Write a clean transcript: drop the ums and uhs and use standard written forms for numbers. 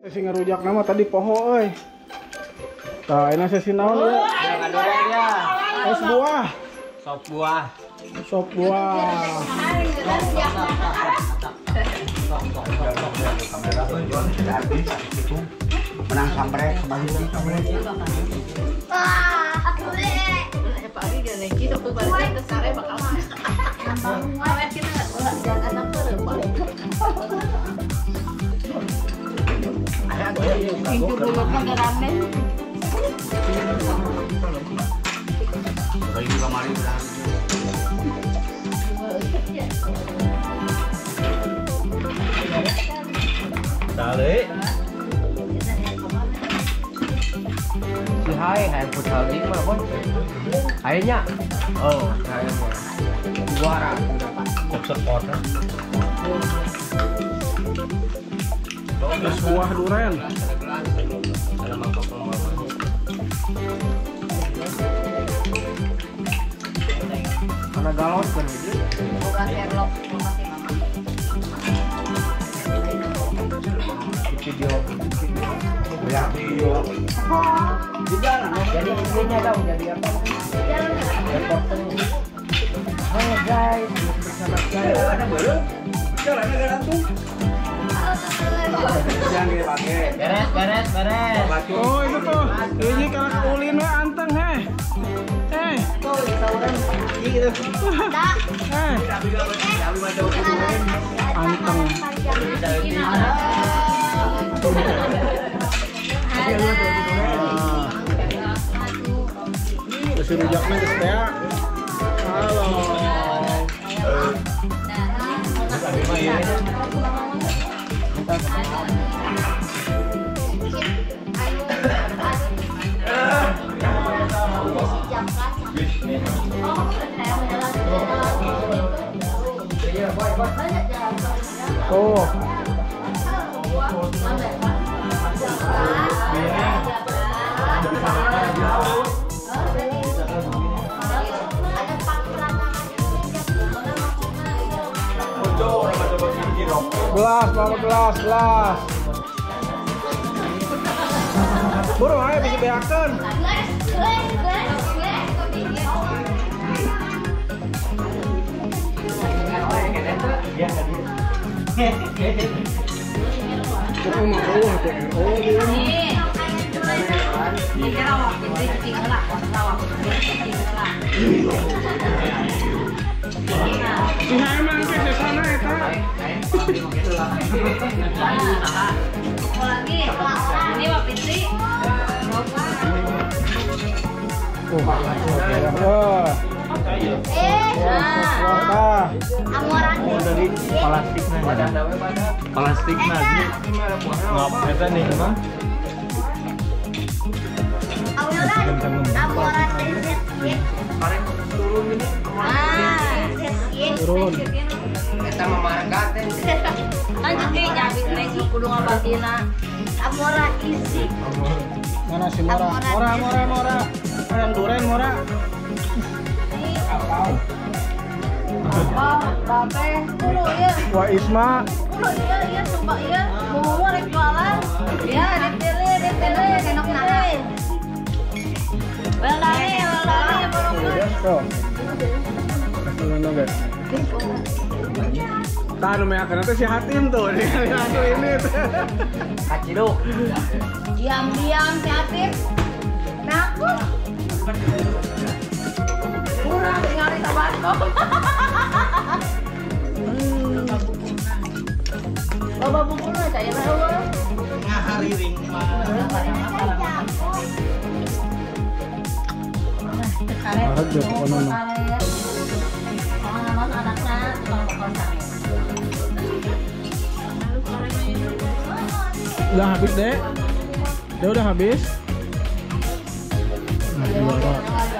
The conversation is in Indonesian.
Si ngerujak nama tadi poho euy. Tah enak sesi naon ya? Ya. Es buah. Sop buah. Sop buah. Menang samprek kembali samprek. Pagi gini kita tuh balik ke sare bakal awet kita jangan anak berapa itu dulu kan ramen Lagi kamari berang. Dale. Si hai putar di mana pun. Hainya. Oh, hai pun. Juara. Support. Es buah durian. Ada mangkok karena galon kan gitu. bukan Sherlock makasih mama Video. Ya, video. Jadi intinya dong jadi apa? Reporternya. Halo guys, bersama saya. Ada baru. Jalan negara tuh. Yang dipakai. Beres. Oh itu tuh. Ini kalau ulin we anteng heh. Tuh, tawuran gitu. Anteng. Terus rujaknya ke teh. Halo. Oh. Gelas. Buru ayo bisa beakeun. Oh, mau tuh. Oh, ini. Si emang ke sana eta. lagi ini Pak Fitri Dari plastik nasi. Ngap eta nih kan. Turun. Kita memarkaten. lanjut nih nyabit lagi kudu ngabatina Amora isi Mana si Mora? Mora. Yang duren Mora. bape dulu ya Wah Isma. dulu iya sumpah iya mau rek jualan ya dipilih kenok naik welari Tuh. Kasih guys. Tah nu meakeun teh si Hatim tuh. Aku ini tuh. Kaciduk. diam si Atif naku kurang ningali tabako loba bubulna cai eueuh Ngahariring mah. Arep jauh kono. anaknya tukang bakal sari Udah habis, Dek. Dia udah habis. Nah, juara.